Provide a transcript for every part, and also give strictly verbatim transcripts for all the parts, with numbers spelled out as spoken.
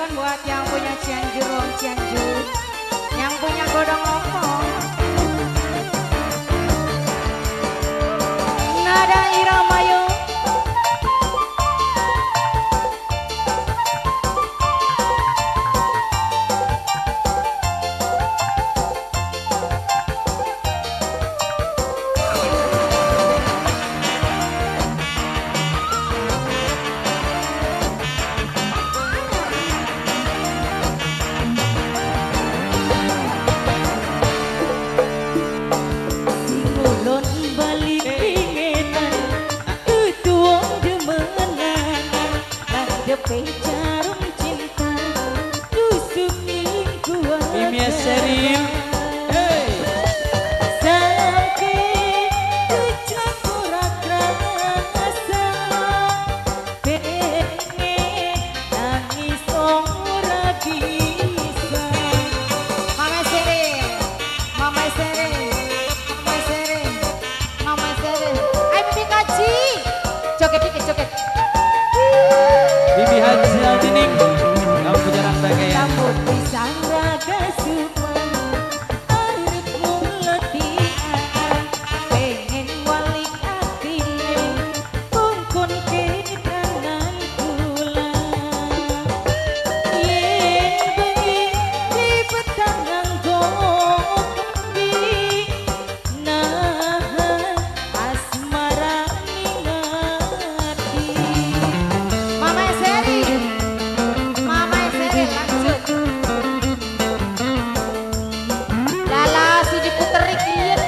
Spesial buat yang punya Cianjur, Wong Cianjur, yang punya godong lompong. Nada irama yo. Jarum cinta tusukin gua Mimia Seril hey. Sampai kecampur rasa pengen nangis ora bisa. Mama Seril, Mama Seril, Mama Seril, Mama Seril. Ayo Bibi Kaji, joget dikit joget. Bibi Haji Aldining, kamu punya rambut kayak Rambut pisang raga sumang, arep muletian, pengen walik atine, kungkun ke kanan kula. Yen bengi di petang nganggo kendi, nah asmara ngati. Mama Seril, Mama Seril lanjut. Lala si diputeri kieu.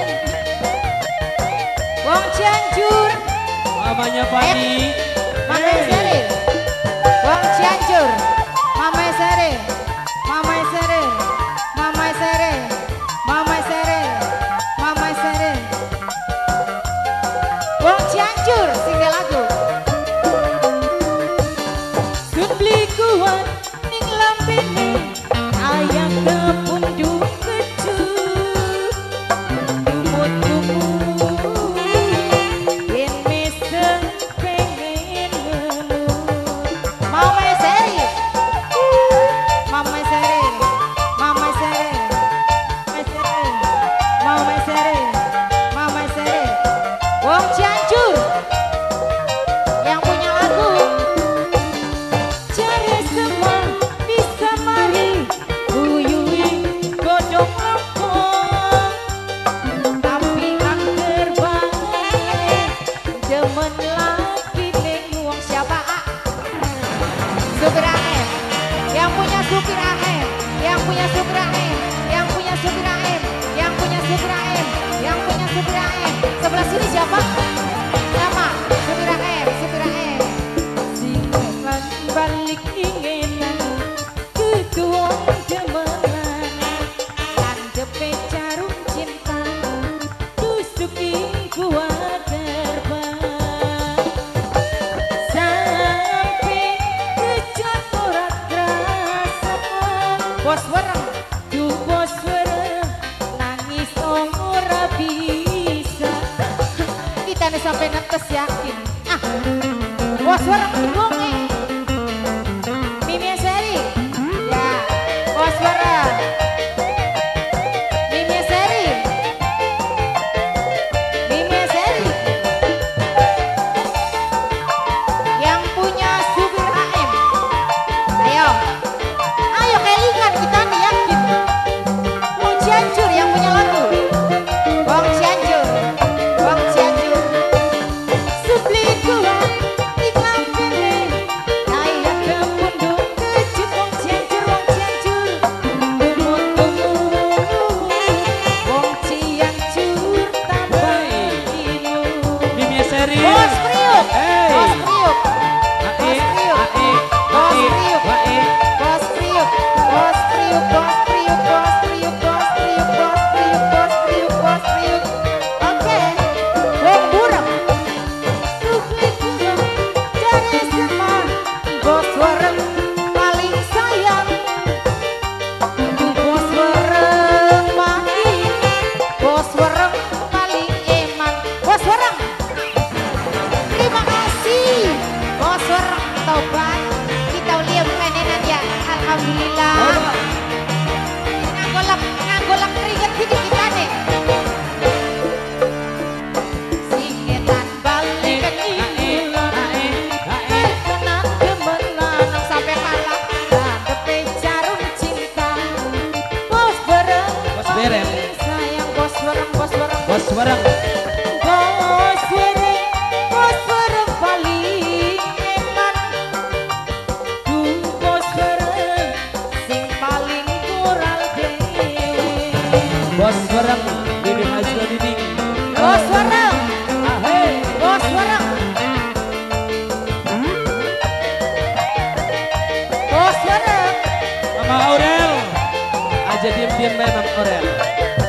Wong Cianjur, mamanya Fani. Mama Seril. Wong Cianjur, Mama Seril, Mama Seril, Mama Seril, Mama Seril, Mama Seril. Wong Cianjur singgah lagu. Sun beli kuat ning lambene ayam kepundung kecut tumut-tumut yen mesem pengen ngelut. Mama Seril, Mama Seril, Mama Seril, Mama Seril, Mama Seril, Mama Seril. Wong Cianjur yang punya lagu. Cari semua bisa mari uyui godong lompong, tapi angker banget demen lagi ning Wong siapa A? Supir A M. Yang punya supir A M, yang punya supir A M, yang punya supir A M, yang punya supir A M, yang punya supir A M. Sebelah sini siapa? Siapa? Supir A M, supir A M. sing lan balik ingenan ketua demenan landepe jarum cinta tusuki gua terbang sampai kecampur rasa Bos wereng. duh bos wereng nangis ora bisa. Kita nih sampai netes yakin. Ah, bos wereng bingung nih. Mimi Seri, ya, bos wereng. Mimi Seri, Mimi Seri. Yang punya supir A M. Ayo, ayo kelingan kita nih yakin. Wong Cianjur yang punya lagu. Wong Cianjur, Wong Cianjur. Supli kuat ning lambene ayam kepundung kecut wong Cianjur wong Cianjur tumut-tumut wong Cianjur tambah ilu. Mimia Seril. Bos Priuk, Hey. Bos Priuk, Ae, ae, Bos ae, Priuk, ae. Bos Priuk, Bos Priuk, Bos Priuk, Bos Priuk, Bos Priuk, Bos Priuk, Bos Priuk, Bos Priuk. Oke, Wong Burem. Supli kuat cari semua Bos wereng paling sayang. duh bos wereng mati Bos wereng paling eman. Bos wereng. Terima kasih. Bos wereng tobat. Kita lihat mainan ya. Alhamdulillah. Alhamdulillah. Ngagolak ngagolak keringet dikit kita nih. Singetan balik ke imulan. Kenang gemelan sampai kalah ngadepe jarum cinta. Bos bareng. Bos bareng. Sayang bos bareng bos bareng. Bos bareng. Bos bareng. Bos bareng paling eman. Duh bos bareng sing paling moral dewe. Bos bareng. Bibi Hasna Dining. Bos bareng. Ahe. Bos bareng. Bos bareng. Mama Aurel. Aja diem-diem bae Mama Aurel.